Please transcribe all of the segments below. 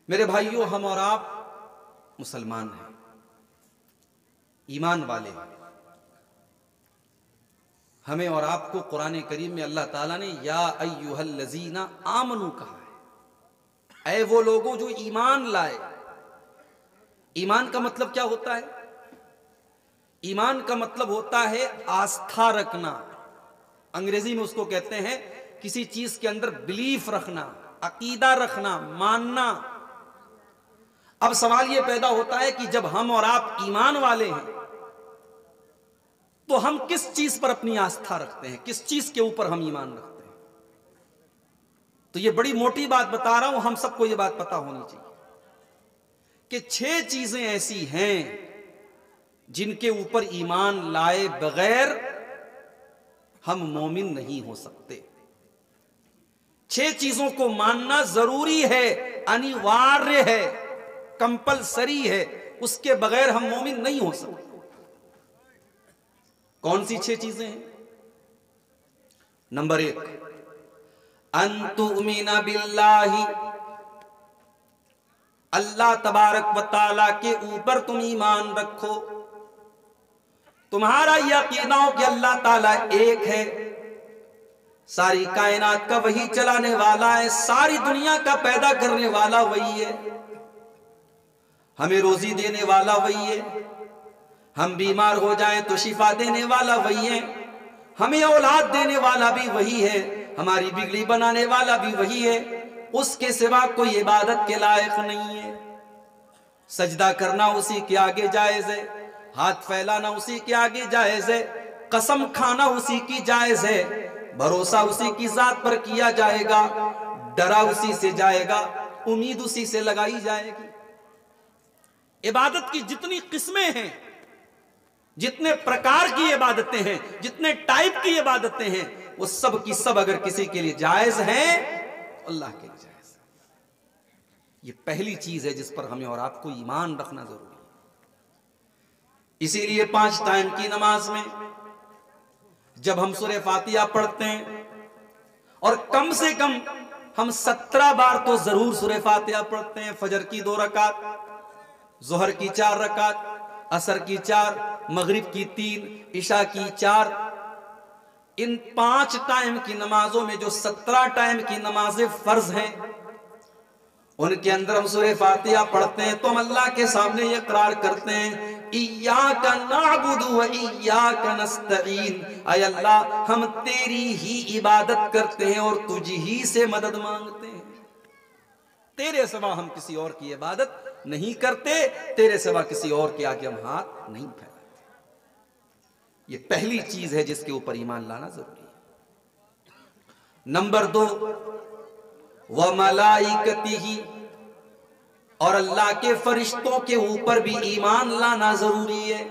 मेरे भाइयों, हम और आप मुसलमान हैं, ईमान वाले हैं। हमें और आपको कुरान करीम में अल्लाह ताला ने या अय्युहल्लज़ीना आमनू कहा है, ऐ वो लोगों जो ईमान लाए। ईमान का मतलब क्या होता है? ईमान का मतलब होता है आस्था रखना। अंग्रेजी में उसको कहते हैं किसी चीज के अंदर बिलीफ रखना, अकीदा रखना, मानना। अब सवाल यह पैदा होता है कि जब हम और आप ईमान वाले हैं तो हम किस चीज पर अपनी आस्था रखते हैं, किस चीज के ऊपर हम ईमान रखते हैं? तो यह बड़ी मोटी बात बता रहा हूं, हम सबको यह बात पता होनी चाहिए कि 6 चीजें ऐसी हैं जिनके ऊपर ईमान लाए बगैर हम मोमिन नहीं हो सकते। 6 चीजों को मानना जरूरी है, अनिवार्य है, कंपलसरी है, उसके बगैर हम मोमिन नहीं हो सकते। कौन सी 6 चीजें हैं? नंबर 1, अंतुमिना बिल्लाही, अल्लाह तबारक व तआला के ऊपर तुम ईमान रखो। तुम्हारा यह अकीदा हो कि अल्लाह ताला एक है, सारी कायनात का वही चलाने वाला है, सारी दुनिया का पैदा करने वाला वही है, हमें रोजी देने वाला वही है, हम बीमार हो जाएं तो शिफा देने वाला वही है, हमें औलाद देने वाला भी वही है, हमारी बिगड़ी बनाने वाला भी वही है, उसके सिवा कोई इबादत के लायक नहीं है। सजदा करना उसी के आगे जायज है, हाथ फैलाना उसी के आगे जायज है, कसम खाना उसी की जायज है, भरोसा उसी की जात पर किया जाएगा, डरा उसी से जाएगा, उम्मीद उसी से लगाई जाएगी। इबादत की जितनी किस्में हैं, जितने प्रकार की इबादतें हैं, जितने टाइप की इबादतें हैं, वो सब की सब अगर किसी के लिए जायज हैं तो अल्लाह के लिए जायज है। ये पहली चीज है जिस पर हमें और आपको ईमान रखना जरूरी है। इसीलिए 5 टाइम की नमाज में जब हम सूरह फातिहा पढ़ते हैं, और कम से कम हम 17 बार तो जरूर सूरह फातिहा पढ़ते हैं। फजर की 2 रकात, जोहर की 4 रकात, असर की 4, मगरिब की 3, इशा की 4। इन 5 टाइम की नमाजों में जो 17 टाइम की नमाजें फर्ज हैं, उनके अंदर हम सूरह फातिहा पढ़ते हैं तो हम अल्लाह के सामने ये इकरार करते हैं, इय्याका नअबुदु व इय्याका नस्तईन, ऐ अल्लाह हम तेरी ही इबादत करते हैं और तुझ ही से मदद मांगते हैं। तेरे सिवा हम किसी और की इबादत नहीं करते, तेरे सिवा किसी और के आगे हम हाथ नहीं फैलाते। ये पहली चीज है जिसके ऊपर ईमान लाना जरूरी है। नंबर 2, व मलाइकतिही, और अल्लाह के फरिश्तों के ऊपर भी ईमान लाना जरूरी है।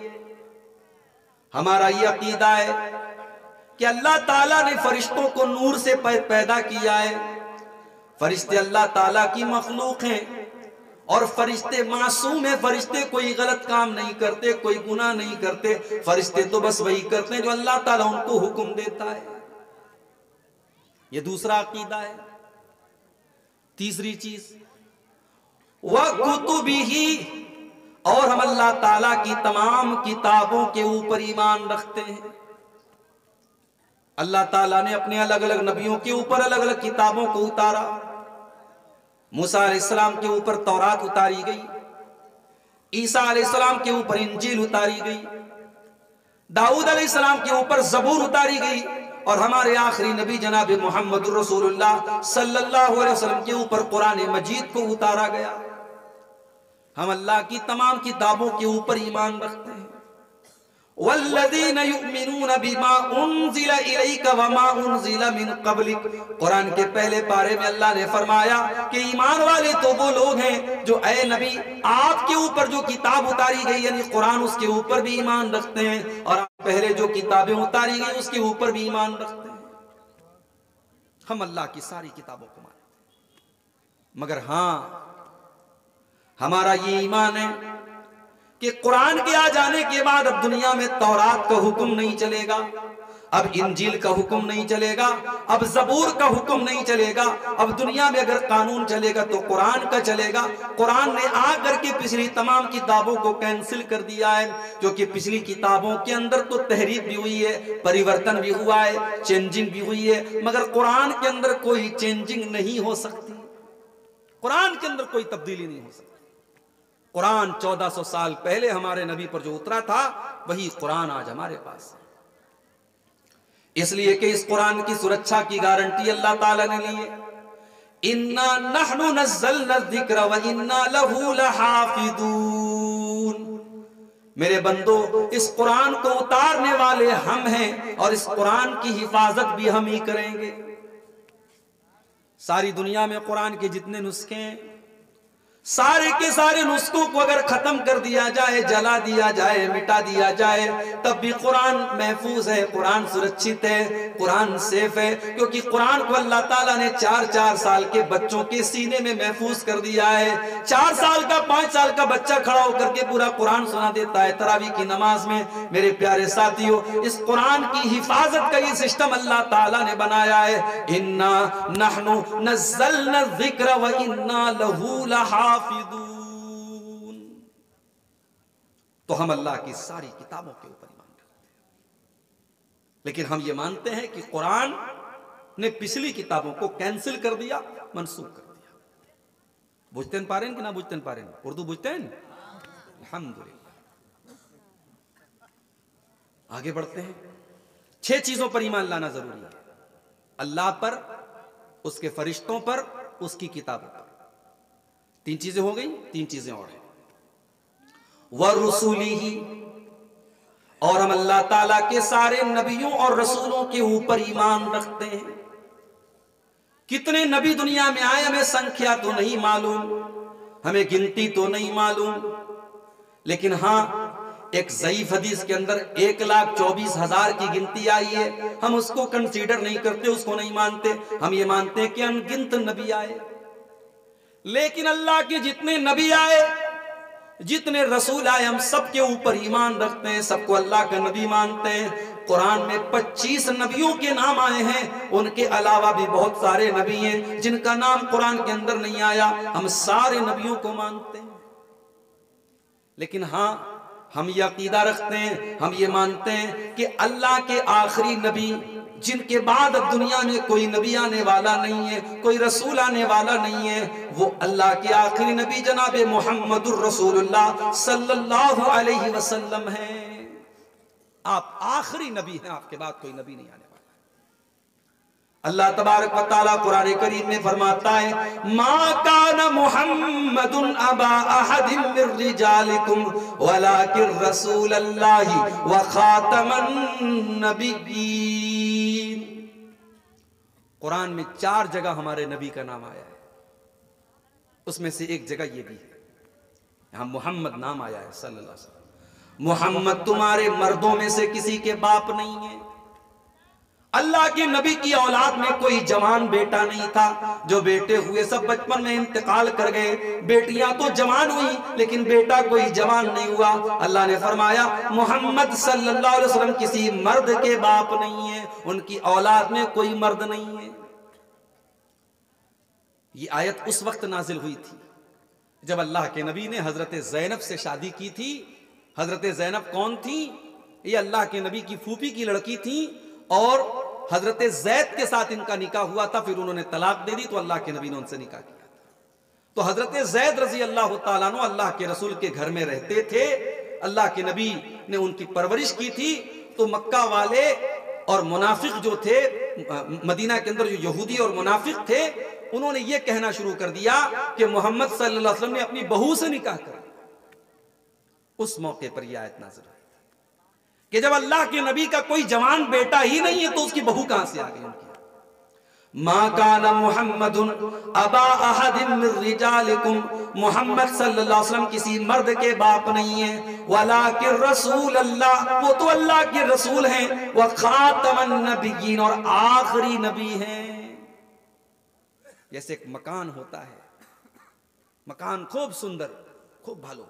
हमारा यह अकीदा है कि अल्लाह ताला ने फरिश्तों को नूर से पैदा किया है। फरिश्ते अल्लाह ताला की मखलूक हैं और फरिश्ते मासूम हैं, फरिश्ते कोई गलत काम नहीं करते, कोई गुनाह नहीं करते, फरिश्ते तो बस वही करते हैं जो अल्लाह ताला उनको हुक्म देता है। यह दूसरा अकीदा है। तीसरी चीज, व कुतुबिही, और हम अल्लाह ताला की तमाम किताबों के ऊपर ईमान रखते हैं। अल्लाह ताला ने अपने अलग अलग नबियों के ऊपर अलग अलग किताबों को उतारा। मूसा अलैहिस्सलाम के ऊपर तौरात उतारी गई, ईसा अलैहिस्सलाम के ऊपर इंजील उतारी गई, दाऊद अलैहिस्सलाम के ऊपर ज़बूर उतारी गई, और हमारे आखिरी नबी जनाब मोहम्मद रसूलुल्लाह सल्लल्लाहु अलैहि वसल्लम के ऊपर कुरान मजीद को उतारा गया। हम अल्लाह की तमाम किताबों के ऊपर ईमान रखते हैं। वल्लज़ीना युमिनूना बिमा उन्ज़िला इलैका वमा उन्ज़िला मिन क़ब्लिक, कुरान के पहले पारे में अल्लाह ने फरमाया कि ईमान वाले तो वो लोग हैं जो ऐ नबी आपके ऊपर जो किताब उतारी गई यानी कुरान, उसके ऊपर भी ईमान रखते हैं, और पहले जो किताबें उतारी गई उसके ऊपर भी ईमान रखते हैं। हम अल्लाह की सारी किताबों को मानते हैं, मगर हां हमारा ये ईमान है कि कुरान के आ जाने के बाद अब दुनिया में तौरात का हुक्म नहीं चलेगा, अब इंजील का हुक्म नहीं चलेगा, अब जबूर का हुक्म नहीं चलेगा, अब दुनिया में अगर कानून चलेगा तो कुरान का चलेगा। कुरान ने आकर के पिछली तमाम किताबों को कैंसिल कर दिया है, क्योंकि पिछली किताबों के अंदर तो तहरीफ भी हुई है, परिवर्तन भी हुआ है, चेंजिंग भी हुई है, मगर कुरान के अंदर कोई चेंजिंग नहीं हो सकती, कुरान के अंदर कोई तब्दीली नहीं हो सकती। कुरान 1400 साल पहले हमारे नबी पर जो उतरा था वही कुरान आज हमारे पास है। इसलिए कि इस कुरान की सुरक्षा की गारंटी अल्लाह ताला ने ली है। इन्ना नहनु नज़्ज़लना ज़िक्र व इन्ना लहू लहाफ़िज़ून। मेरे बंदो, इस कुरान को उतारने वाले हम हैं और इस कुरान की हिफाजत भी हम ही करेंगे। सारी दुनिया में कुरान के जितने नुस्खे हैं, सारे के सारे नुस्खों को अगर खत्म कर दिया जाए, जला दिया जाए, मिटा दिया जाए, तब भी कुरान महफूज है, कुरान सुरक्षित है, कुरान सेफ है, क्योंकि कुरान को अल्लाह ताला ने 4-4 साल के बच्चों के सीने में महफूज कर दिया है। 4 साल का 5 साल का बच्चा खड़ा होकर के पूरा कुरान सुना देता है तरावी की नमाज में। मेरे प्यारे साथियों, इस कुरान की हिफाजत का ये सिस्टम अल्लाह ताला ने बनाया है। इन्ना नहनु नज़्ज़लना ज़िक्र व इन्ना लहू लहाफ़िज़ून। तो हम अल्लाह की सारी किताबों के ऊपर ईमान रखते हैं, लेकिन हम ये मानते हैं कि कुरान ने पिछली किताबों को कैंसिल कर दिया, मनसूख कर दिया। बुझते पा रहे हैं कि ना बुझते पा रहे हैं? उर्दू बुझते हैं? अल्हम्दुलिल्लाह। आगे बढ़ते हैं। 6 चीजों पर ईमान लाना जरूरी है, अल्लाह पर, उसके फरिश्तों पर, उसकी किताबों पर। 3 चीजें हो गई, 3 चीजें और हैं। व रुसूलिही, और हम अल्लाह ताला के सारे नबियों और रसूलों के ऊपर ईमान रखते हैं। कितने नबी दुनिया में आए हमें संख्या तो नहीं मालूम, हमें गिनती तो नहीं मालूम, लेकिन हां एक ज़ईफ हदीस के अंदर 1,24,000 की गिनती आई है। हम उसको कंसीडर नहीं करते, उसको नहीं मानते। हम ये मानते हैं कि अनगिनत नबी आए, लेकिन अल्लाह के जितने नबी आए, जितने रसूल आए, हम सबके ऊपर ईमान रखते हैं, सबको अल्लाह का नबी मानते हैं। कुरान में 25 नबियों के नाम आए हैं, उनके अलावा भी बहुत सारे नबी हैं जिनका नाम कुरान के अंदर नहीं आया। हम सारे नबियों को मानते हैं, लेकिन हां हम ये अकीदा रखते हैं, हम ये मानते हैं कि अल्लाह के आखिरी नबी, जिनके बाद अब दुनिया में कोई नबी आने वाला नहीं है, कोई रसूल आने वाला नहीं है, वो अल्लाह के आखिरी नबी जनाबे मुहम्मदुर रसूलुल्लाह सल्लल्लाहु अलैहि वसल्लम हैं। आप आखिरी नबी हैं, आपके बाद कोई नबी नहीं आने वाला। अल्लाह तबारक व तआला कुरान करीम में फरमाता है, मा काना मुहम्मदुन अबा अहदिम मिर रिजालिकुम वलाकिन रसूलल्लाहि व खातमन नबिय्यीन। कुरान में 4 जगह हमारे नबी का नाम आया है, उसमें से एक जगह ये भी है, यहां मोहम्मद नाम आया है सल्लल्लाहु अलैहि वसल्लम। मोहम्मद तुम्हारे मर्दों में से किसी के बाप नहीं है। अल्लाह के नबी की औलाद में कोई जवान बेटा नहीं था, जो बेटे हुए सब बचपन में इंतकाल कर गए। बेटियां तो जवान हुई, लेकिन बेटा कोई जवान नहीं हुआ। अल्लाह ने फरमाया मोहम्मद सल्लल्लाहु अलैहि वसल्लम किसी मर्द के बाप नहीं है, उनकी औलाद में कोई मर्द नहीं है। ये आयत उस वक्त नाजिल हुई थी जब अल्लाह के नबी ने हजरत ज़ैनब से शादी की थी। हजरत ज़ैनब कौन थी? ये अल्लाह के नबी की फूफी की लड़की थी, और हजरत ज़ैद के साथ इनका निकाह हुआ था, फिर उन्होंने तलाक दे दी, तो अल्लाह के नबी ने उनसे निकाह किया था। तो हजरत ज़ैद रजी अल्लाह तआला अन्हु अल्लाह के रसूल के घर में रहते थे, अल्लाह के नबी ने उनकी परवरिश की थी। तो मक्का वाले और मुनाफिक जो थे, मदीना के अंदर जो यहूदी और मुनाफिक थे, उन्होंने ये कहना शुरू कर दिया कि मोहम्मद सल्लल्लाहु अलैहि वसल्लम ने अपनी बहू से निकाह कर। उस मौके पर यह आयत नाज़िल हुई कि जब अल्लाह के नबी का कोई जवान बेटा ही नहीं है, तो उसकी बहू कहां से आ गई उनकी। मा काना मुहम्मदुन अबा अहदिम मिर रिजालिकुम, मोहम्मद सल्लल्लाहु अलैहि वसल्लम किसी मर्द के बाप नहीं है, वलाकिन रसूल अल्लाह, वो तो अल्लाह के रसूल हैं, व खातमन नबिय्यीन, और आखिरी नबी हैं। जैसे एक मकान होता है, मकान खूब सुंदर, खूब भालो,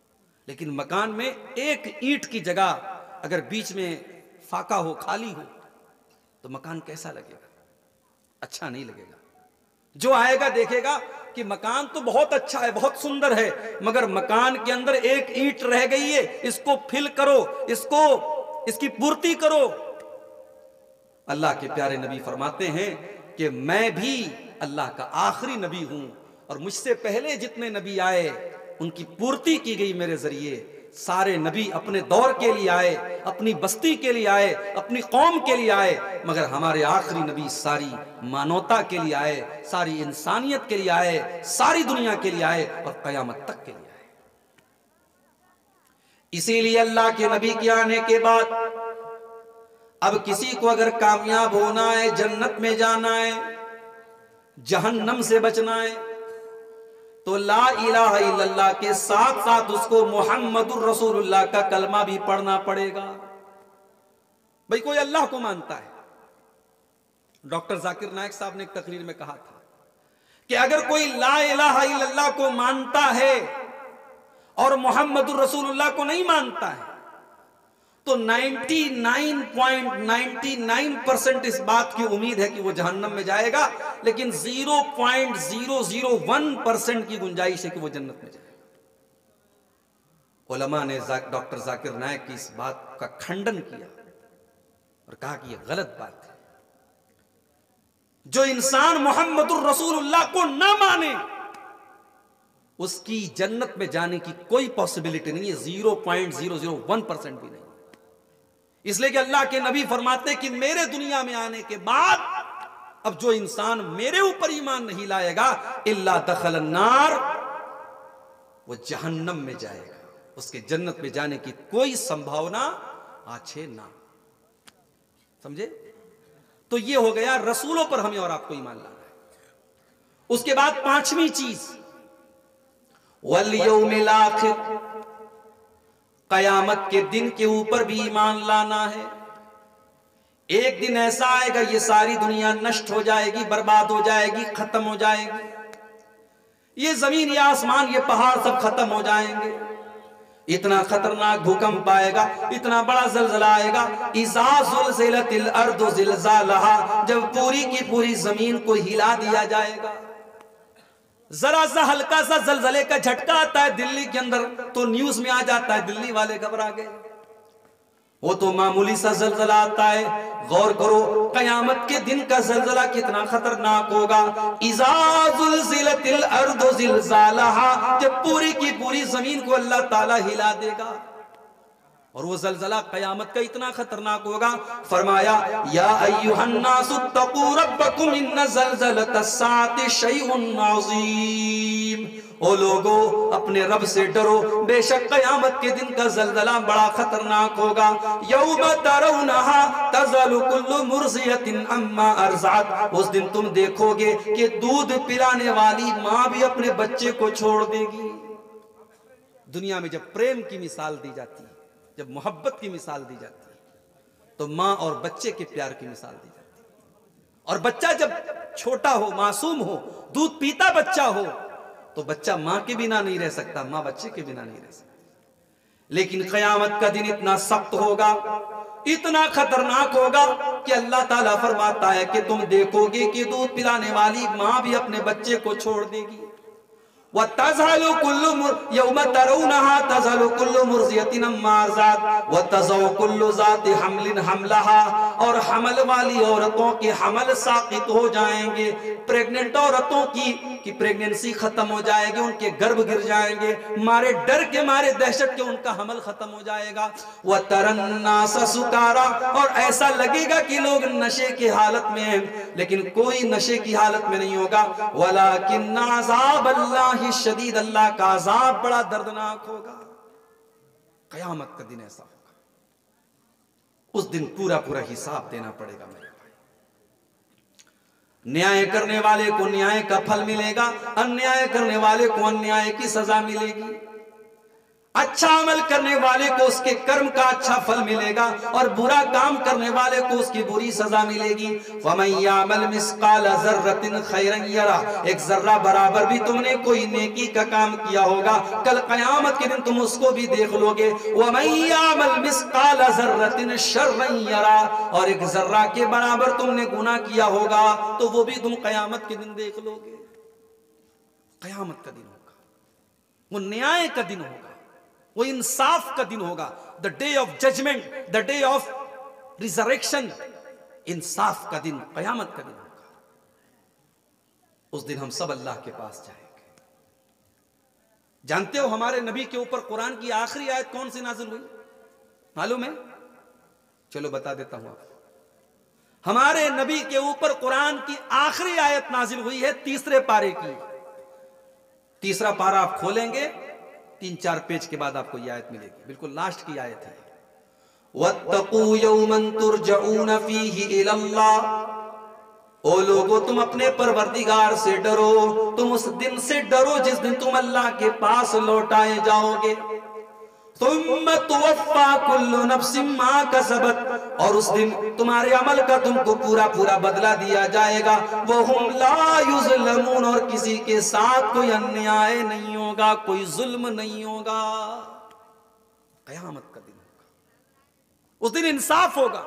लेकिन मकान में एक ईंट की जगह अगर बीच में फाका हो, खाली हो, तो मकान कैसा लगेगा? अच्छा नहीं लगेगा। जो आएगा देखेगा कि मकान तो बहुत अच्छा है, बहुत सुंदर है, मगर मकान के अंदर एक ईंट रह गई है, इसको फिल करो, इसकी पूर्ति करो। अल्लाह के प्यारे नबी फरमाते हैं कि मैं भी अल्लाह का आखिरी नबी हूं और मुझसे पहले जितने नबी आए उनकी पूर्ति की गई मेरे जरिए। सारे नबी अपने दौर के लिए आए, अपनी बस्ती के लिए आए, अपनी कौम के लिए आए, मगर हमारे आखिरी नबी सारी मानवता के लिए आए, सारी इंसानियत के लिए आए, सारी दुनिया के लिए आए और कयामत तक के लिए आए। इसीलिए अल्लाह के नबी के आने के बाद अब किसी को अगर कामयाब होना है, जन्नत में जाना है, जहन्नम से बचना है, तो ला इलाहा इल्लल्लाह के साथ साथ उसको मुहम्मदुर रसूलुल्लाह का कलमा भी पढ़ना पड़ेगा। भाई कोई अल्लाह को मानता है, डॉक्टर जाकिर नायक साहब ने एक तकरीर में कहा था कि अगर कोई ला इलाहा इल्लल्लाह को मानता है और मुहम्मदुर रसूलुल्लाह को नहीं मानता है, तो 99.99% इस बात की उम्मीद है कि वो जहन्नम में जाएगा, लेकिन 0.001% की गुंजाइश है कि वो जन्नत में जाएगा। उलमा ने डॉक्टर जाकिर नायक की इस बात का खंडन किया और कहा कि ये गलत बात है। जो इंसान मोहम्मदुर रसूलुल्लाह को ना माने उसकी जन्नत में जाने की कोई पॉसिबिलिटी नहीं है, 0.001% भी नहीं। इसलिए कि अल्लाह के नबी फरमाते कि मेरे दुनिया में आने के बाद अब जो इंसान मेरे ऊपर ईमान नहीं लाएगा इल्ला दखल अन्नार, वो जहन्नम में जाएगा, उसके जन्नत में जाने की कोई संभावना आछे ना। समझे? तो ये हो गया रसूलों पर हमें और आपको ईमान लाना है। उसके बाद पांचवी चीज वल यौमिल आखिर, कयामत के दिन के ऊपर भी ईमान लाना है। एक दिन ऐसा आएगा ये सारी दुनिया नष्ट हो जाएगी, बर्बाद हो जाएगी, खत्म हो जाएगी, ये जमीन, ये आसमान, ये पहाड़ सब खत्म हो जाएंगे। इतना खतरनाक भूकंप आएगा, इतना बड़ा जलजला आएगा, इज़ा ज़ुलज़िलतिल अर्दु ज़िलज़ालहा, जब पूरी की पूरी जमीन को हिला दिया जाएगा। जरा सा हल्का सा जलजले का झटका आता है दिल्ली के अंदर तो न्यूज में आ जाता है दिल्ली वाले घबरा गए। वो तो मामूली सा जलजला आता है। गौर करो कयामत के दिन का जलजला कितना खतरनाक होगा। इज़ा ज़ुलज़िलतिल अर्दु ज़िलज़ालहा, जब पूरी की पूरी जमीन को अल्लाह ताला हिला देगा। और वो जलजला कयामत का इतना खतरनाक होगा, फरमाया या अय्युहन्नासु तक़ू रब्बकुम इन्न ज़लज़लतस्साअति शैउन अज़ीम। ओ लोगो अपने रब से डरो, बेशक कयामत के दिन का जलजला बड़ा खतरनाक होगा। यौम तरौनहा तज़लु कुल्लु मुर्ज़ियतिन अम्मा अर्ज़अत, उस दिन तुम देखोगे कि दूध पिलाने वाली माँ भी अपने बच्चे को छोड़ देगी। दुनिया में जब प्रेम की मिसाल दी जाती है, जब मोहब्बत की मिसाल दी जाती है, तो माँ और बच्चे के प्यार की मिसाल दी जाती है। और बच्चा जब छोटा हो, मासूम हो, दूध पीता बच्चा हो, तो बच्चा माँ के बिना नहीं रह सकता, माँ बच्चे के बिना नहीं रह सकती। लेकिन क़यामत का दिन इतना सख्त होगा, इतना खतरनाक होगा कि अल्लाह ताला फरमाता है कि तुम देखोगे कि दूध पिलाने वाली माँ भी अपने बच्चे को छोड़ देगी। वतज़हलु कुल्लु यौम तरौनहा तज़हलु कुल्लु मुर्ज़ियतिन अम्मा अर्ज़अत वतज़उ कुल्लु ज़ाति हमलिन हमलहा, और हमल वाली औरतों के हमल साक़ित हो जाएंगे। प्रेग्नेंट औरतों की प्रेगनेंसी खत्म हो जाएगी, उनके गर्भ गिर जाएंगे, मारे डर के, मारे दहशत के उनका हमल खत्म हो जाएगा। वतरन्नास सुकारा, और ऐसा लगेगा कि लोग नशे की हालत में हैं, लेकिन कोई नशे की हालत में नहीं होगा। वलाकिन्न अज़ाबल्लाहि शदीद, अल्लाह का अज़ाब बड़ा दर्दनाक होगा। कयामत का दिन ऐसा होगा, उस दिन पूरा पूरा हिसाब देना पड़ेगा मेरे भाई। न्याय करने वाले को न्याय का फल मिलेगा, अन्याय करने वाले को अन्याय की सजा मिलेगी। अच्छा अमल करने वाले को उसके कर्म का अच्छा फल मिलेगा और बुरा काम करने वाले को उसकी बुरी सजा मिलेगी। वमन यामल मिस्काल ज़र्रतिन खैरन यरा, एक जर्रा बराबर भी तुमने कोई नेकी का काम किया होगा, कल कयामत के दिन तुम उसको भी देख लोगे। वमन यामल मिस्काल ज़र्रतिन शर्रन यरा, और एक जर्रा के बराबर तुमने गुनाह किया होगा तो वो भी तुम कयामत के दिन देख लोगे। कयामत का दिन होगा, वो न्याय का दिन होगा, वो इंसाफ का दिन होगा। The day of judgment, the day of resurrection, इंसाफ का दिन, कयामत का दिन होगा। उस दिन हम सब अल्लाह के पास जाएंगे। जानते हो हमारे नबी के ऊपर कुरान की आखिरी आयत कौन सी नाजिल हुई, मालूम है? चलो बता देता हूं आपको। हमारे नबी के ऊपर कुरान की आखिरी आयत नाजिल हुई है तीसरे पारे की। तीसरा पारा आप खोलेंगे, 3-4 पेज के बाद आपको यह आयत मिलेगी, बिल्कुल लास्ट की आयत है। वत्तकू यौमन तुरजऊन फीही इलल्लाह, ओ लोगो तुम अपने परवरदिगार से डरो, तुम उस दिन से डरो जिस दिन तुम अल्लाह के पास लौटाए जाओगे। तुम्मा तुवफ्फा कुल्लु नफ्सिम मा कसबत, और उस दिन तुम्हारे अमल का तुमको पूरा पूरा बदला दिया जाएगा। वहुम ला युज़लमून, और किसी के साथ कोई अन्याय नहीं होगा, कोई जुल्म नहीं होगा। कयामत का दिन होगा, उस दिन इंसाफ होगा।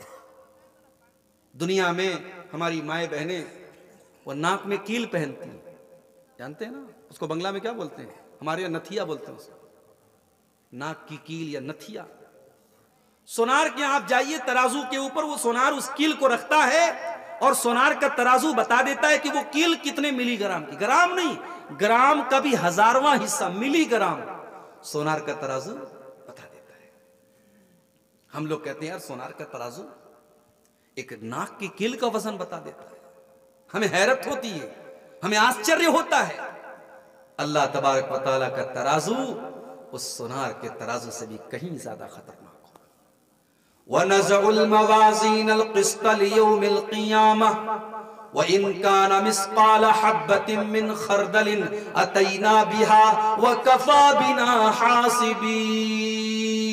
दुनिया में हमारी माए बहनें वो नाक में कील पहनती हैं, जानते हैं ना उसको बंगला में क्या बोलते हैं? हमारे यहाँ नथिया बोलते हैं उसको, नाक की कील या नथिया। सोनार के आप जाइए, तराजू के ऊपर वो सोनार उस कील को रखता है और सोनार का तराजू बता देता है कि वो कील कितने मिलीग्राम की, ग्राम नहीं, ग्राम का भी 1000वां हिस्सा, मिलीग्राम सोनार का तराजू बता देता है। हम लोग कहते हैं यार सोनार का तराजू एक नाक की कील का वजन बता देता है। हमें हैरत होती है, हमें आश्चर्य होता है। अल्लाह तबारक व तआला का तराजू उस सोनार के तराजू से भी कहीं ज्यादा खतरनाक हो। वनज़उल मवाज़ीनल क़िस्त लियौमिल क़ियामह व इन कान मिस्क़ाल हब्बतिन मिन खरदलिन अतैना बिहा व कफ़ा बिना हासिबीन।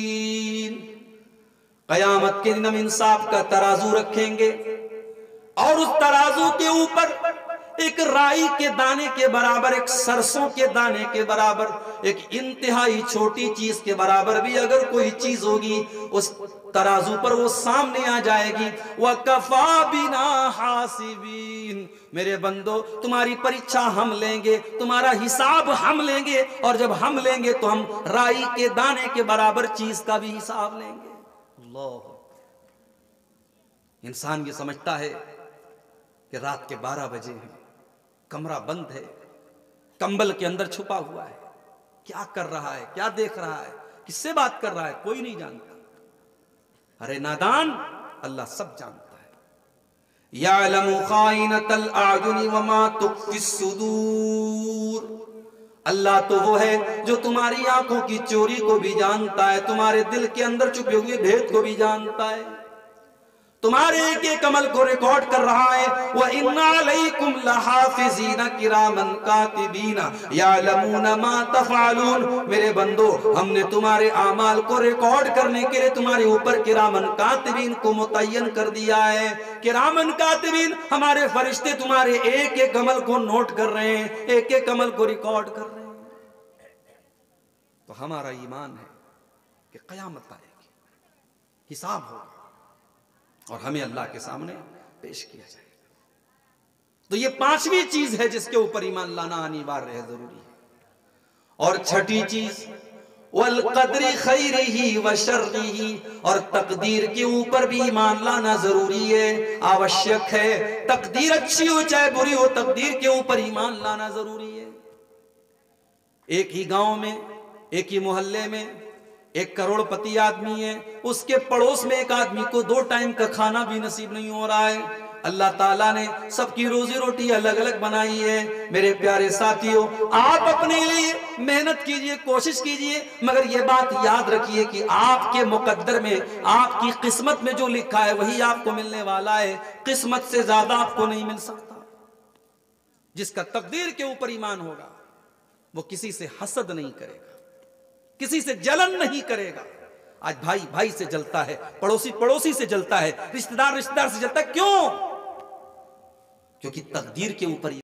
कयामत के दिन हम इंसाफ का तराजू रखेंगे और उस तराजू के ऊपर एक राई के दाने के बराबर, एक सरसों के दाने के बराबर, एक इंतहाई छोटी चीज के बराबर भी अगर कोई चीज होगी उस तराजू पर वो सामने आ जाएगी। वह कफा बिना हासिबीन, मेरे बंदो तुम्हारी परीक्षा हम लेंगे, तुम्हारा हिसाब हम लेंगे, और जब हम लेंगे तो हम राई के दाने के बराबर चीज का भी हिसाब लेंगे। अल्लाह, इंसान ये समझता है कि रात के 12 बजे हैं, कमरा बंद है, कंबल के अंदर छुपा हुआ है, क्या कर रहा है, क्या देख रहा है, किससे बात कर रहा है, कोई नहीं जानता। अरे नादान, अल्लाह सब जानता है। यअलमु खाइनतल अयुनि व मा तुख्फिस सुदूर, अल्लाह तो वो है जो तुम्हारी आंखों की चोरी को भी जानता है, तुम्हारे दिल के अंदर छुपे हुए भेद को भी जानता है, तुम्हारे एक एक अमल को रिकॉर्ड कर रहा है। व इन्ना अलैकुम लहाफिज़ीना किरामन कातिबीना यअलमूना मा तफ़अलून, मेरे बंदो हमने तुम्हारे आमाल को रिकॉर्ड करने के लिए तुम्हारे ऊपर किरामन कातिबीन को मुतय्यन कर दिया है। किरामन कातिबीन हमारे फरिश्ते तुम्हारे एक एक अमल को नोट कर रहे हैं, एक एक अमल को रिकॉर्ड कर रहे हैं। तो हमारा ईमान है कि क़यामत आएगी, हिसाब होगा और हमें अल्लाह के सामने पेश किया जाएगा। तो ये 5वीं चीज है जिसके ऊपर ईमान लाना अनिवार्य है, जरूरी है। और 6ठी चीज वल क़द्रि खैरिही व शर्रिही, और तकदीर के ऊपर भी ईमान लाना जरूरी है, आवश्यक है। तकदीर अच्छी हो चाहे बुरी हो, तकदीर के ऊपर ईमान लाना जरूरी है। एक ही गांव में, एक ही मोहल्ले में एक करोड़पति आदमी है, उसके पड़ोस में एक आदमी को 2 टाइम का खाना भी नसीब नहीं हो रहा है। अल्लाह ताला ने सबकी रोजी रोटी अलग अलग बनाई है। मेरे प्यारे साथियों, आप अपने लिए मेहनत कीजिए, कोशिश कीजिए, मगर ये बात याद रखिए कि आपके मुकद्दर में, आपकी किस्मत में जो लिखा है वही आपको मिलने वाला है। किस्मत से ज्यादा आपको नहीं मिल सकता। जिसका तकदीर के ऊपर ईमान होगा वो किसी से हसद नहीं करेगा, किसी से जलन नहीं करेगा। आज भाई भाई से जलता है, पड़ोसी पड़ोसी से जलता है, रिश्तेदार रिश्तेदार से जलता है। क्यों? क्योंकि तकदीर के ऊपर